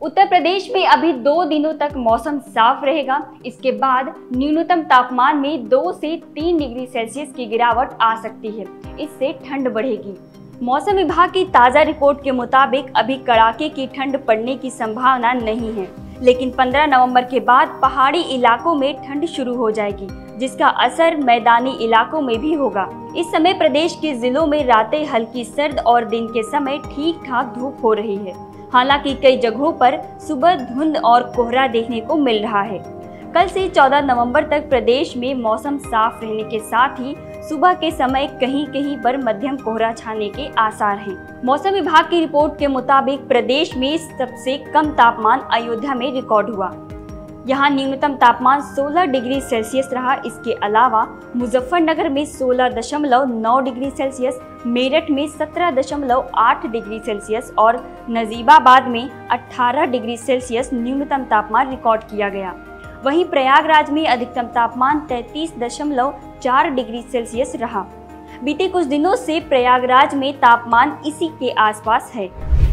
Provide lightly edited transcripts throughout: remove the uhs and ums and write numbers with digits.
उत्तर प्रदेश में अभी 2 दिनों तक मौसम साफ रहेगा। इसके बाद न्यूनतम तापमान में 2 से 3 डिग्री सेल्सियस की गिरावट आ सकती है। इससे ठंड बढ़ेगी। मौसम विभाग की ताज़ा रिपोर्ट के मुताबिक अभी कड़ाके की ठंड पड़ने की संभावना नहीं है, लेकिन 15 नवंबर के बाद पहाड़ी इलाकों में ठंड शुरू हो जाएगी, जिसका असर मैदानी इलाकों में भी होगा। इस समय प्रदेश के जिलों में रातें हल्की सर्द और दिन के समय ठीक ठाक धूप हो रही है। हालांकि कई जगहों पर सुबह धुंध और कोहरा देखने को मिल रहा है। कल से 14 नवंबर तक प्रदेश में मौसम साफ रहने के साथ ही सुबह के समय कहीं कहीं पर मध्यम कोहरा छाने के आसार हैं। मौसम विभाग की रिपोर्ट के मुताबिक प्रदेश में सबसे कम तापमान अयोध्या में रिकॉर्ड हुआ। यहाँ न्यूनतम तापमान 16 डिग्री सेल्सियस रहा। इसके अलावा मुजफ्फरनगर में 16.9 डिग्री सेल्सियस, मेरठ में 17.8 डिग्री सेल्सियस और नजीबाबाद में 18 डिग्री सेल्सियस न्यूनतम तापमान रिकॉर्ड किया गया। वहीं प्रयागराज में अधिकतम तापमान 33.4 डिग्री सेल्सियस रहा। बीते कुछ दिनों से प्रयागराज में तापमान इसी के आसपास है।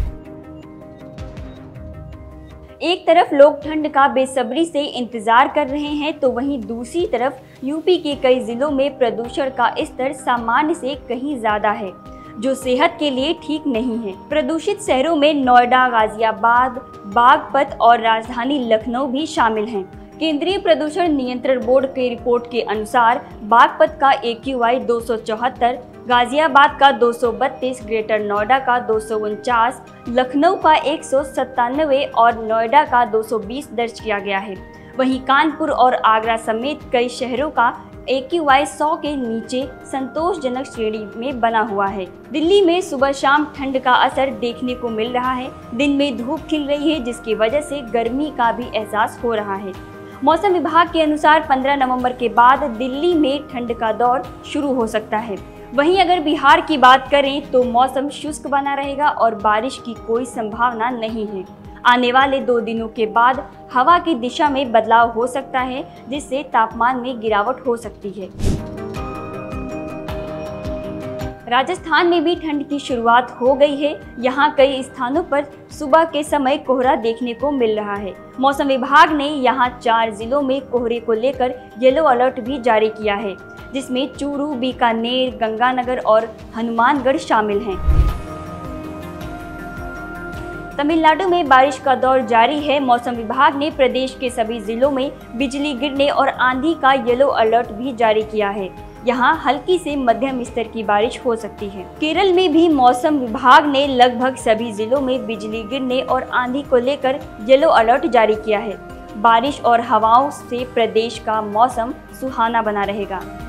एक तरफ लोग ठंड का बेसब्री से इंतजार कर रहे हैं, तो वहीं दूसरी तरफ यूपी के कई जिलों में प्रदूषण का स्तर सामान्य से कहीं ज्यादा है, जो सेहत के लिए ठीक नहीं है। प्रदूषित शहरों में नोएडा, गाजियाबाद, बागपत और राजधानी लखनऊ भी शामिल हैं। केंद्रीय प्रदूषण नियंत्रण बोर्ड की रिपोर्ट के अनुसार बागपत का AQI 274, गाजियाबाद का 232, ग्रेटर नोएडा का 249, लखनऊ का 197 और नोएडा का 220 दर्ज किया गया है। वहीं कानपुर और आगरा समेत कई शहरों का AQI 100 के नीचे संतोषजनक श्रेणी में बना हुआ है। दिल्ली में सुबह शाम ठंड का असर देखने को मिल रहा है। दिन में धूप खिल रही है, जिसकी वजह से गर्मी का भी एहसास हो रहा है। मौसम विभाग के अनुसार 15 नवंबर के बाद दिल्ली में ठंड का दौर शुरू हो सकता है। वहीं अगर बिहार की बात करें तो मौसम शुष्क बना रहेगा और बारिश की कोई संभावना नहीं है। आने वाले 2 दिनों के बाद हवा की दिशा में बदलाव हो सकता है, जिससे तापमान में गिरावट हो सकती है। राजस्थान में भी ठंड की शुरुआत हो गई है। यहाँ कई स्थानों पर सुबह के समय कोहरा देखने को मिल रहा है। मौसम विभाग ने यहाँ 4 जिलों में कोहरे को लेकर येलो अलर्ट भी जारी किया है, जिसमें चूरू, बीकानेर, गंगानगर और हनुमानगढ़ शामिल हैं। तमिलनाडु में बारिश का दौर जारी है। मौसम विभाग ने प्रदेश के सभी जिलों में बिजली गिरने और आंधी का येलो अलर्ट भी जारी किया है। यहाँ हल्की से मध्यम स्तर की बारिश हो सकती है। केरल में भी मौसम विभाग ने लगभग सभी जिलों में बिजली गिरने और आंधी को लेकर येलो अलर्ट जारी किया है। बारिश और हवाओं से प्रदेश का मौसम सुहाना बना रहेगा।